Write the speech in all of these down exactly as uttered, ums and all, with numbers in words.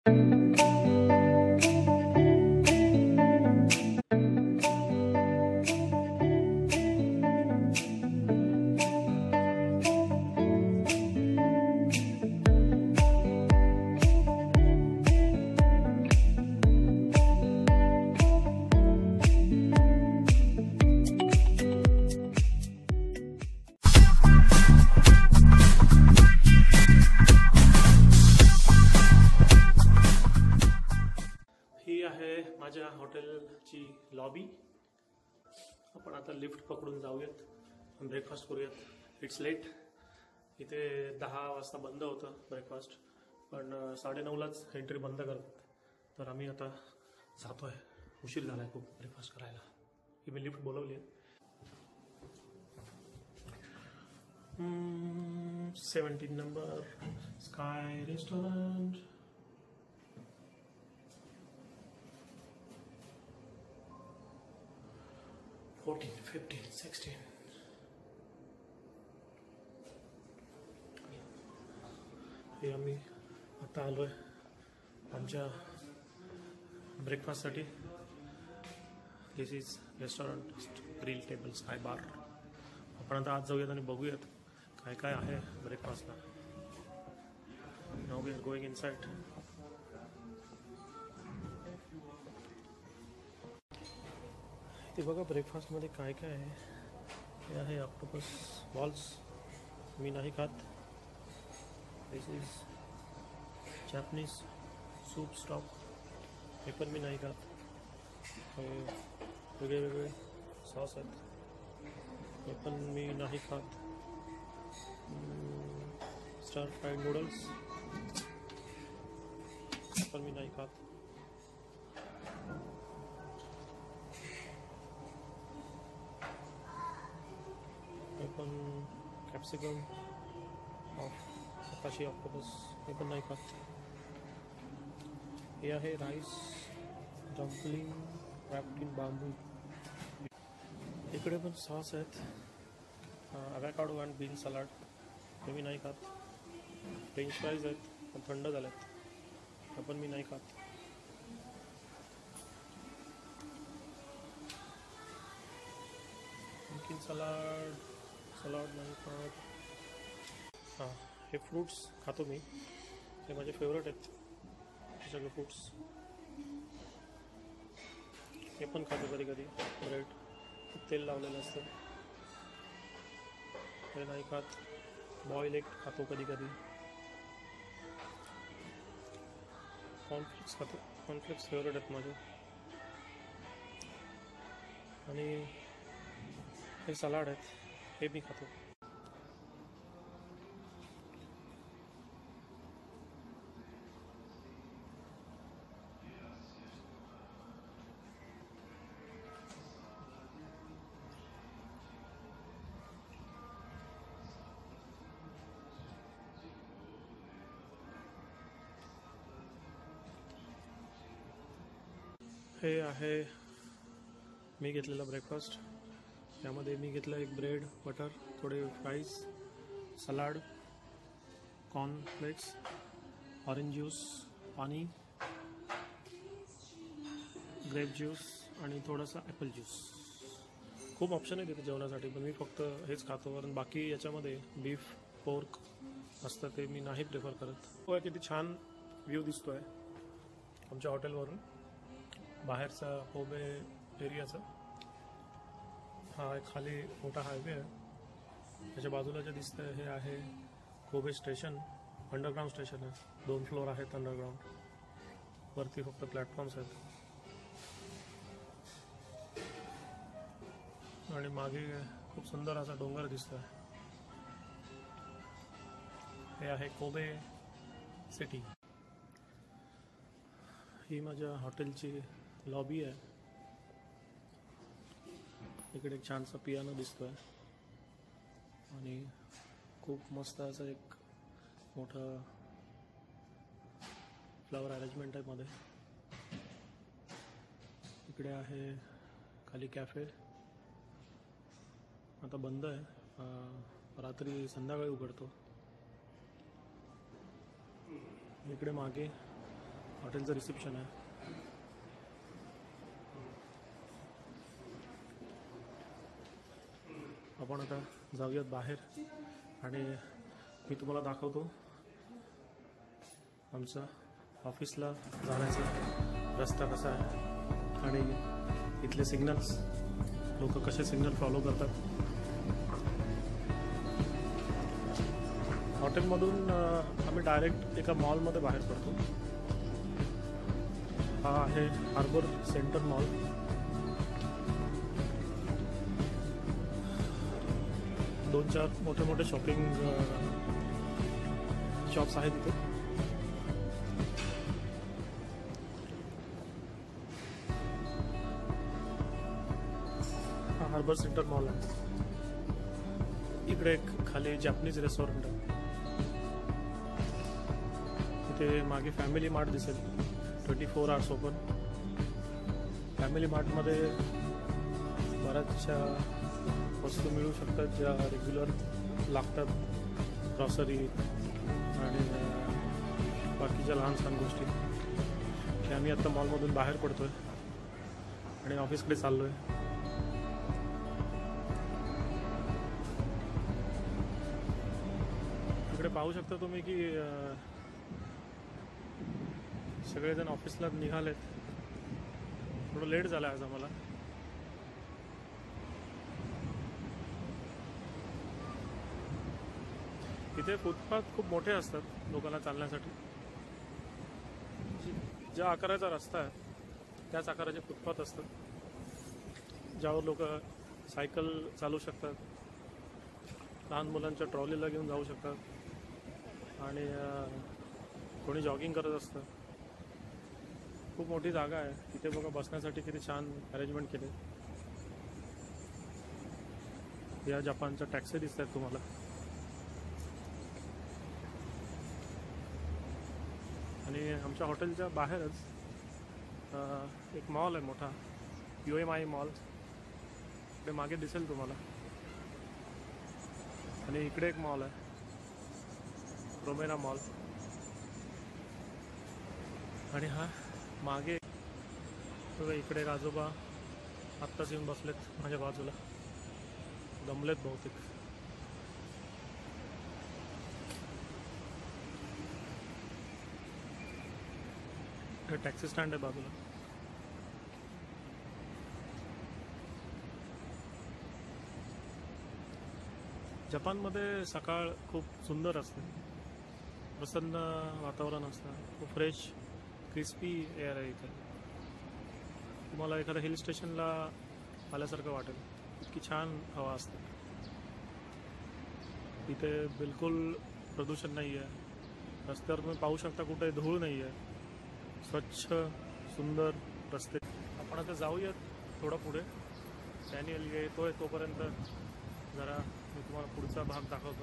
ही आहे माझ्या हॉटेलची लॉबी. आपण आता लिफ्ट पकडून जाऊयात, ब्रेकफास्ट करूयात. It's late. इथे दहा वाजता बंद होतं ब्रेकफास्ट, पण साडेनऊलाच एंट्री बंद करतात. तर आम्ही आता जातो आहे. उशीर झाला आहे खूप ब्रेकफास्ट करायला. ही मी लिफ्ट बोलवली आहे. Seventeen number sky restaurant. Fourteen fifteen sixteen. हे आम्ही आता आलो आहे आमच्या ब्रेकफास्टसाठी. This is restaurant grill table sky bar. आपण आता आज जाऊयात आणि बघूयात काय काय आहे ब्रेकफास्टला. Now we are going inside. ते बघा ब्रेकफास्टमध्ये काय काय आहे. हे आहे ऑक्टोपस बॉल्स. मी नाही खात. This is Japanese soup stock. हे पण मी नाही खात. वेगळे वेगळे सॉस आहेत. हे पण मी नाही खात. स्टर फ्राईड नूडल्स पण मी नाही खात. हे पण कॅप्सिकम ऑफ आकाशी ऑक्टोपस. हे पण नाही खात. हे आहे rice dumpling wrapped in bamboo. इकडे पण सॉस आहेत. Avocado and bean salad. हे मी नाही खात. फ्रेंच फ्राईज आहेत पण थंड झाल्यात. हे पण मी नाही खात. आणखीन सलाड सलाड नाही खात. हां, हे फ्रूट्स खातो मी. हे माझे फेवरेट आहेत हे सगळे फ्रूट्स. हे पण खातो कधी कधी. ब्रेड खूप तेल लावलेलं असतं. हे नाही खात. बॉईल एग खातो कधी कधी. कॉर्नफ्लेक्स खातो. कॉर्नफ्लेक्स फेवरेट आहेत माझे. आणि हे सलाड आहेत हे मी खातो. हे आहे मी घेतलेला ब्रेकफास्ट. यामध्ये मी घेतलं एक ब्रेड बटर, थोडे fries, salad, cornflakes, orange juice, पाणी, ग्रेप ज्यूस आणि थोडासा ॲपल ज्यूस. खूप ऑप्शन आहे तिथे जेवणासाठी, पण मी फक्त हेच खातो कारण बाकी याच्यामध्ये बीफ पोर्क असतं ते मी नाही प्रिफर करत. हो, किती छान व्ह्यू दिसतो आहे आमच्या हॉटेलवरून बाहेरचा कोबे एरियाचा. हा एक खाली मोठा हायवे आहे. त्याच्या बाजूला जे दिसतं आहे हे आहे कोबे स्टेशन. अंडरग्राऊंड स्टेशन आहे. दोन फ्लोअर आहेत अंडरग्राऊंड. वरती फक्त प्लॅटफॉर्म्स आहेत. आणि मागे खूप सुंदर असा डोंगर दिसतो आहे. हे आहे कोबे सिटी. ही माझ्या हॉटेलची लॉबी आहे. इकडे एक छानसा पियानो दिसतोय आणि खूप मस्त असं एक मोठं फ्लावर अरेंजमेंट आहे मध्ये. इकडे आहे खाली कॅफे. आता बंद आहे. रात्री संध्याकाळी उघडतो. इकडे मागे हॉटेलचं रिसेप्शन आहे. आपण आता जाऊयात बाहेर आणि मी तुम्हाला दाखवतो आमचा ऑफिसला जाण्याचा रस्ता कसा आहे आणि इथले सिग्नल्स, लोक कसे सिग्नल फॉलो करतात. हॉटेलमधून आम्ही डायरेक्ट एका मॉलमध्ये बाहेर पडतो. हा आहे हार्बर सेंटर मॉल. दोन चार मोठे मोठे शॉपिंग शॉप्स आहेत तिथे. हा हार्बर सेंटर मॉल आहे. इकडे एक खाली जॅपनीज रेस्टॉरंट आहे. इथे मागे फॅमिली मार्ट दिसेल, ट्वेंटी फोर आवर्स ओपन. फॅमिली मार्टमध्ये बऱ्याचशा वस्तू मिळू शकतात ज्या रेग्युलर लागतात, ग्रॉसरी आणि बाकीच्या लहान सहान गोष्टी. हे आम्ही आत्ता मॉलमधून बाहेर पडतो आहे आणि ऑफिसकडे चाललो आहे. इकडे पाहू शकता तुम्ही की सगळेजण ऑफिसला निघालेत. थोडं लेट झालं आज आम्हाला. इथे फुटपाथ खूप मोठे असतात लोकांना चालण्यासाठी. ज्या आकाराचा रस्ता आहे त्याच आकाराचे फुटपाथ असतात, ज्यावर लोक सायकल चालू शकतात, लहान मुलांच्या ट्रॉलीला घेऊन जाऊ शकतात आणि कोणी जॉगिंग करत असतं. खूप मोठी जागा आहे तिथे. बघा बसण्यासाठी किती छान अरेंजमेंट केले. या जपानच्या टॅक्सी दिसत आहेत तुम्हाला. आणि आमच्या हॉटेलच्या बाहेरच एक मॉल आहे मोठा, यू एम आय मॉल. इकडे मागे दिसेल तुम्हाला. आणि इकडे एक मॉल आहे, रोमेना मॉल. आणि हा मागे बघा, इकडे एक आजोबा आत्ताच येऊन बसलेत माझ्या बाजूला, दमलेत बहुतेक. हे टॅक्सी स्टँड आहे बाजूला. जपानमध्ये सकाळ खूप सुंदर असते, प्रसन्न वातावरण असतं, खूप फ्रेश क्रिस्पी एअर आहे इथे. तुम्हाला एखाद्या हिल स्टेशनला आल्यासारखं वाटेल, इतकी छान हवा असते. इथे बिलकुल प्रदूषण नाही आहे. रस्त्यावर तुम्ही पाहू शकता कुठे धूळ नाही आहे. स्वच्छ सुंदर रस्ते. आपण आता जाऊयात थोडं पुढे. डॅनियल येतोय तोपर्यंत जरा मी तुम्हाला पुढचा भाग दाखवतो.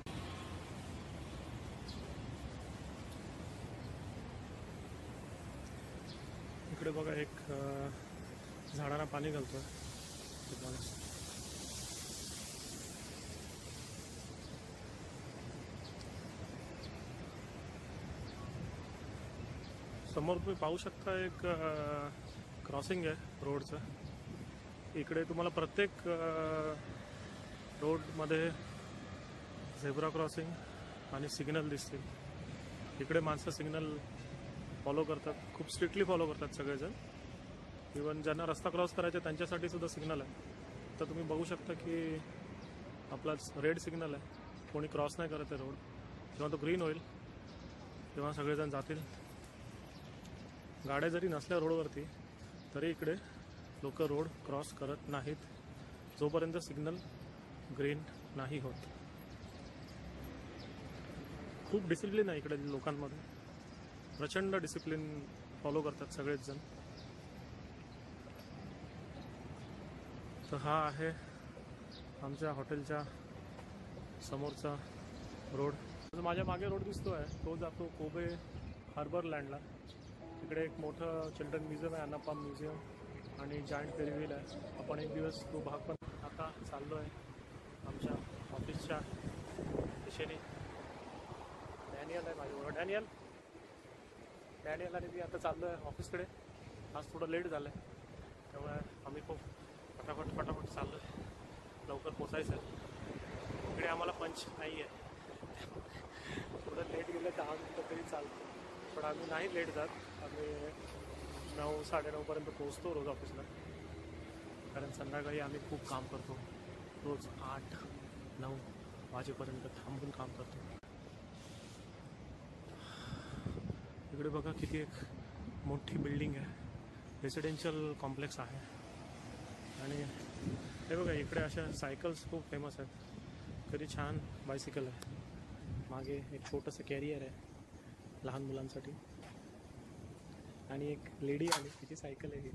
इकडे बघा एक झाडांना पाणी घालतोय तुम्हाला. समोर तुम्ही पाहू शकता एक क्रॉसिंग आहे रोडचं. इकडे तुम्हाला प्रत्येक रोडमध्ये झेब्रा क्रॉसिंग आणि सिग्नल दिसतील. इकडे माणसं सिग्नल फॉलो करतात, खूप स्ट्रिक्टली फॉलो करतात सगळेजण. इवन ज्यांना रस्ता क्रॉस करायचा त्यांच्यासाठी सुद्धा सिग्नल आहे. तर तुम्ही बघू शकता की आपला रेड सिग्नल आहे, कोणी क्रॉस नाही करत आहे रोड. जेव्हा तो ग्रीन होईल तेव्हा सगळेजण जातील. गाड्या जरी नसल्या रोडवरती तरी इकडे लोक रोड क्रॉस करत नाहीत जोपर्यंत सिग्नल ग्रीन नाही होत. खूप डिसिप्लिन आहे इकडे लोकांमध्ये, प्रचंड डिसिप्लिन फॉलो करतात सगळेच जण. तर हा आहे आमच्या हॉटेलच्या समोरचा रोड. माझ्या मागे रोड दिसतो आहे तो जातो कोबे हार्बर लँडला. इकडे एक मोठं चिल्ड्रन म्युझियम आहे, अन्नापाम म्युझियम, आणि जायंट फेरी व्हील आहे. आपण एक दिवस तो भाग पण. आता चाललो आहे आमच्या ऑफिसच्या दिशेने. डॅनियल आहे माझ्याबरोबर. डॅनियल डॅनियल आणि मी आता चाललो आहे ऑफिसकडे. आज थोडं लेट झालं आहे, त्यामुळे आम्ही खूप फटाफट फटाफट चाललो आहे, लवकर पोचायचं आहे. इकडे आम्हाला पंच नाही आहे, थोडं लेट गेलं दहा मिनटं तरी चालतं, पण आम्ही नाही लेट जात. आम्ही नऊ साडेनऊपर्यंत पोहोचतो रोज ऑफिसला, कारण संध्याकाळी आम्ही खूप काम करतो. रोज आठ नऊ वाजेपर्यंत थांबून काम करतो. इकडे बघा किती एक मोठी बिल्डिंग आहे, रेसिडेन्शियल कॉम्प्लेक्स आहे. आणि हे बघा इकडे अशा सायकल्स खूप फेमस आहेत. कधी छान बायसिकल आहे, मागे एक छोटंसं कॅरियर आहे लहान मुलांसाठी, आणि एक लेडी आली तिची सायकल आहे.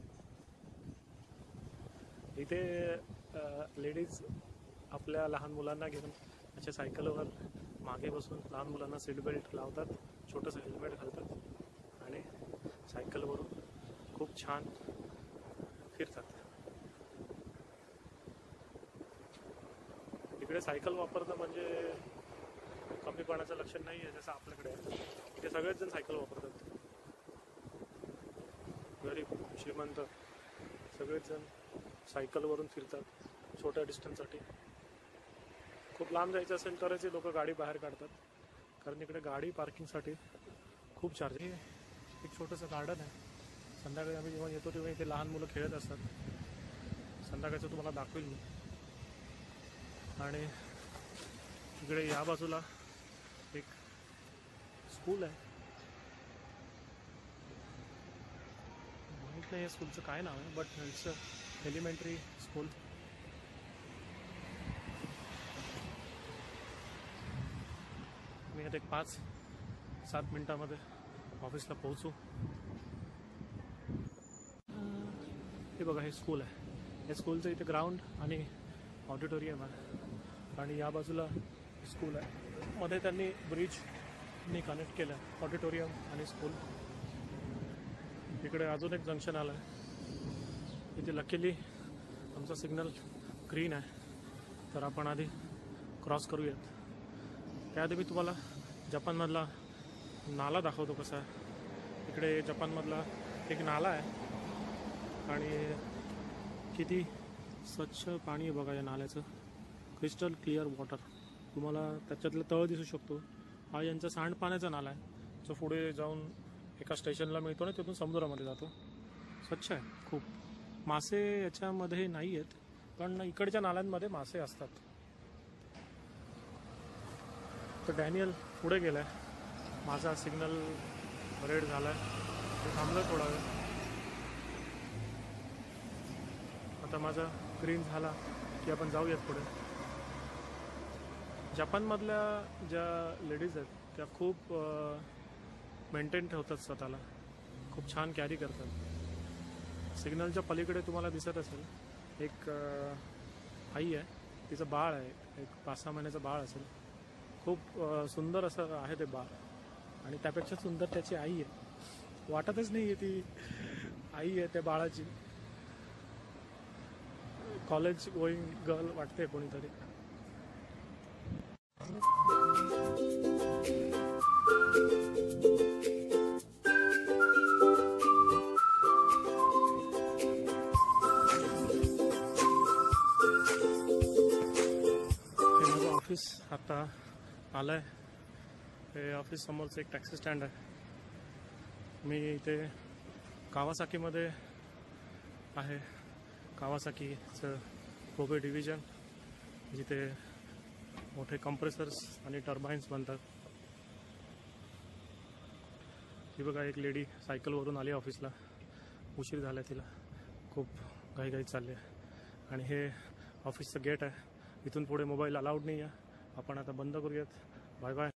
इथे लेडीज आपल्या लहान मुलांना घेऊन अशा सायकलवर मागे बसून लहान मुलांना सीट बेल्ट लावतात, छोटंसं हेल्मेट घालतात आणि सायकलवरून खूप छान फिरतात. इकडे सायकल वापरणं म्हणजे कमीपणाचं लक्षण नाही आहे जसं आपल्याकडे आहे. इथे सगळेच जण सायकल वापरतात, गरीब श्रीमंत सगळेच जण सायकलवरून फिरतात छोट्या डिस्टन्ससाठी. खूप लांब जायचं असेल तरच हे लोक गाडी बाहेर काढतात, कारण इकडे गाडी पार्किंगसाठी खूप चार्ज आहे. एक छोटंसं गार्डन आहे. संध्याकाळी आम्ही जेव्हा येतो तेव्हा इथे लहान मुलं खेळत असतात. संध्याकाळचं तुम्हाला दाखवेल मी. आणि इकडे या बाजूला एक स्कूल आहे, माहीत नाही या स्कूलचं काय नाव आहे, बट इट्स एलिमेंटरी स्कूल. मी आता एक पाच सात मिनटामध्ये ऑफिसला पोहोचू. हे बघा हे स्कूल आहे. या स्कूलचं इथे ग्राउंड आणि ऑडिटोरियम आहे, आणि या बाजूला स्कूल आहे. मध्ये त्यांनी ब्रिजनी कनेक्ट केलं आहे ऑडिटोरियम आणि स्कूल. इकडे अजून एक जंक्शन आलं आहे. इथे लकीली आमचा सिग्नल ग्रीन आहे, तर आपण आधी क्रॉस करूयात. त्याआधी मी तुम्हाला जपानमधला नाला दाखवतो कसा आहे. इकडे जपानमधला एक नाला आहे, आणि किती स्वच्छ पाणी आहे बघा या नाल्याचं. क्रिस्टल क्लिअर वॉटर, तुम्हाला त्याच्यातलं तळ दिसू शकतो. हा यांचा सांडपाण्याचा नाला आहे, जो पुढे जाऊन एका स्टेशनला मिळतो ना, तिथून समुद्रामध्ये जातो. स्वच्छ आहे खूप. मासे याच्यामध्ये नाही आहेत, पण इकडच्या नाल्यांमध्ये मासे असतात. तर डॅनियल पुढे गेला आहे. माझा सिग्नल रेड झाला आहे, ते थांबलं थोडा वेळ. आता माझा ग्रीन झाला की आपण जाऊयात पुढे. जपानमधल्या ज्या लेडीज आहेत त्या खूप मेंटेन ठेवतात स्वतःला, खूप छान कॅरी करतात. सिग्नलच्या पलीकडे तुम्हाला दिसत असेल एक आई आहे, तिचं बाळ आहे, एक पाच सहा महिन्याचं बाळ असेल. खूप सुंदर असं आहे ते बाळ, आणि त्यापेक्षा सुंदर त्याची आई आहे. वाटतच नाही आहे ती आई आहे त्या बाळाची. कॉलेज गोईंग गर्ल वाटते कोणीतरी. हे माझं ऑफिस आता आलं आहे. हे ऑफिस समोरचं एक टॅक्सी स्टँड आहे. मी इथे कावासाकीमध्ये आहे. कावासाकीचं कोबे डिव्हिजन, जिथे मोठे कंप्रेसर्स आणि टर्बाईन्स बनतात. ही बघा एक लेडी सायकलवरून आली ऑफिसला. उशीर झाला तिला, खूप घाईघाईत चालली आहे. आणि हे ऑफिसचं गेट आहे. इथून पुढे मोबाईल अलाउड नाही आहे. आपण आता बंद करूयात. Bye bye.